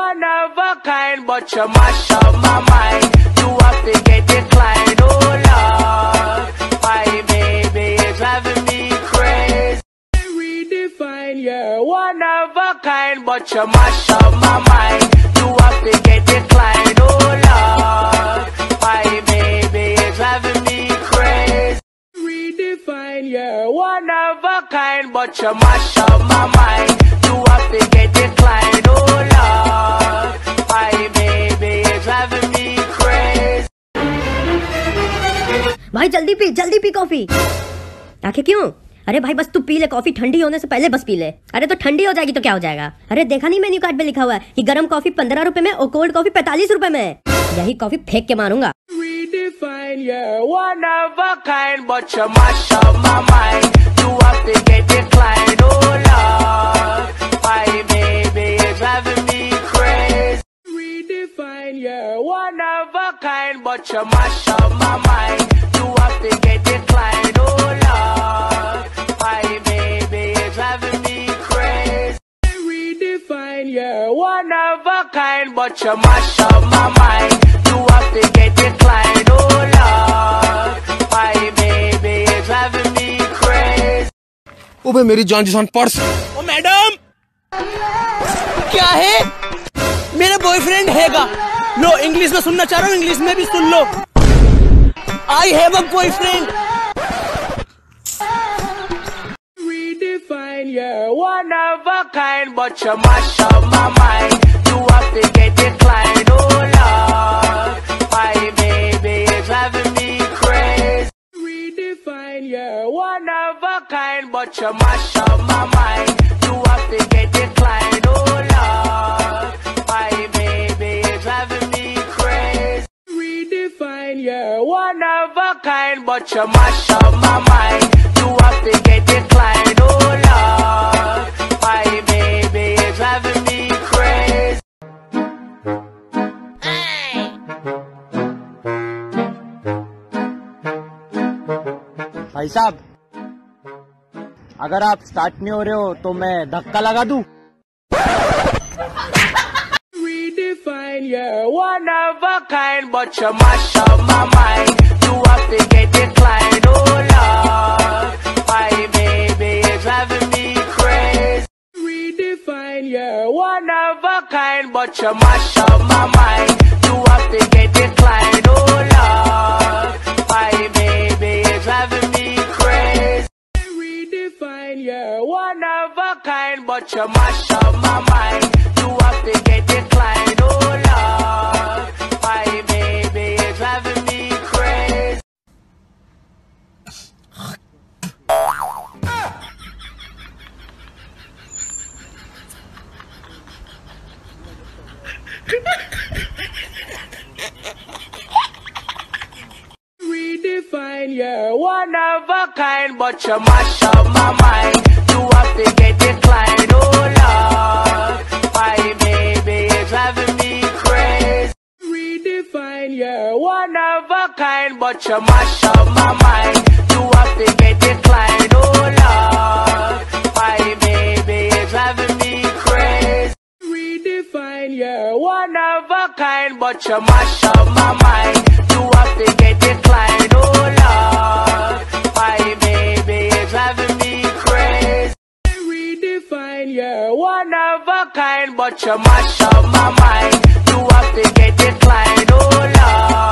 one of a kind, but you mash up my mind. You have to get declined, oh Lord. My baby is driving me crazy. Redefine, yeah, one of a kind, but you mash up my mind. You have to get declined, oh Lord. My baby is driving me crazy. Redefine, yeah, one of a kind, but you mash up my mind. You have to get declined, oh Lord. My baby is driving me crazy. भाई जल्दी P coffee. आखिर क्यों? अरे भाई बस तू P ले coffee, ठंडी होने से पहले बस पी ले। अरे तो ठंडी हो जाएगी तो क्या हो जाएगा? अरे देखा नहीं मेन्यू कार्ड पे लिखा हुआ है कि गर्म कॉफी 15 रुपए में और कोल्ड कॉफी 45 रुपए में। यही कॉफी फेंक के मारूंगा। Redefine, yeah, one of a kind, but you mash up my mind. You have to get declined, oh Lord. My baby is driving me crazy. Redefine, yeah, one of a kind, but you mash up my mind. You have to get declined, oh Lord. My baby is driving me crazy. Redefine, yeah, one of a kind, but you mash up my mind. You have to get declined, oh Lord. My baby is driving me crazy. ओबे मेरी जान जिसान purse. ओ madam, क्या है? मेरे boyfriend हैगा। लो English में सुनना चाह रहा हूँ, इंग्लिश में भी सुन लो। I have a boyfriend. Redefine, yeah, one of a kind, but you mash up my mind. You have to get declined, oh Lord. My baby is driving me crazy. Redefine, yeah, one of a kind, but you mash up my mind. You have to get declined, oh Lord. My baby is driving me crazy. Redefine, yeah, one of a kind, but you mash up my mind. You have to get declined, oh Lord. My baby is driving me crazy. भाई साहब, अगर आप start नहीं हो रहे हो तो मैं धक्का लगा दूं। Redefine, yeah, one of a kind, but you mash up my mind. You have to get declined, oh Lord. My baby is driving me crazy. Redefine, yeah, one of a kind, but you mash up my mind. You have to get declined, oh Lord. My baby is driving me crazy. Redefine, yeah, one of a kind, but you mash up my mind. You have to get declined, oh Lord. My baby is driving me crazy. Redefine, yeah, one of a kind, but you mash up my mind. You have to get declined, oh Lord. My baby is driving me crazy. Redefine, yeah, one of a kind, but you mash up my mind. You have to get declined, oh Lord. My baby is driving me crazy. Redefine, yeah, one of a kind, but you mash up my mind. You have to get declined, oh Lord. My baby is driving me crazy. Redefine, yeah, one of a kind, but you mash up my mind. You have to get declined, oh Lord.